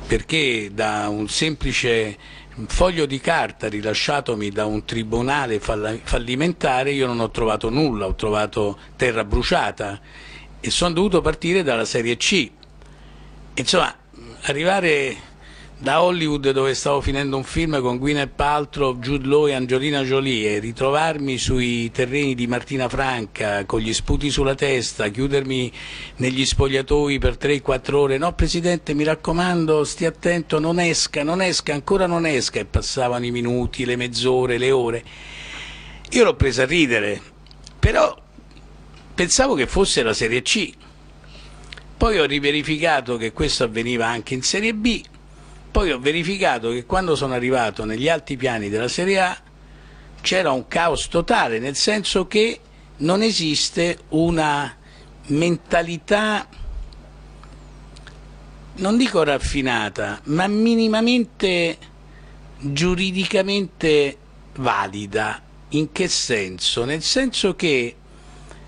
perché da un semplice foglio di carta rilasciatomi da un tribunale fallimentare io non ho trovato nulla, ho trovato terra bruciata e sono dovuto partire dalla Serie C. Insomma, arrivare da Hollywood, dove stavo finendo un film con Gwyneth Paltrow, Jude Law e Angelina Jolie, e ritrovarmi sui terreni di Martina Franca con gli sputi sulla testa, chiudermi negli spogliatoi per 3-4 ore, no Presidente mi raccomando stia attento, non esca, non esca, ancora non esca, e passavano i minuti, le mezz'ore, le ore. Io l'ho presa a ridere, però pensavo che fosse la Serie C, poi ho riverificato che questo avveniva anche in Serie B. Poi ho verificato che quando sono arrivato negli alti piani della Serie A c'era un caos totale, nel senso che non esiste una mentalità, non dico raffinata, ma minimamente giuridicamente valida. In che senso? Nel senso che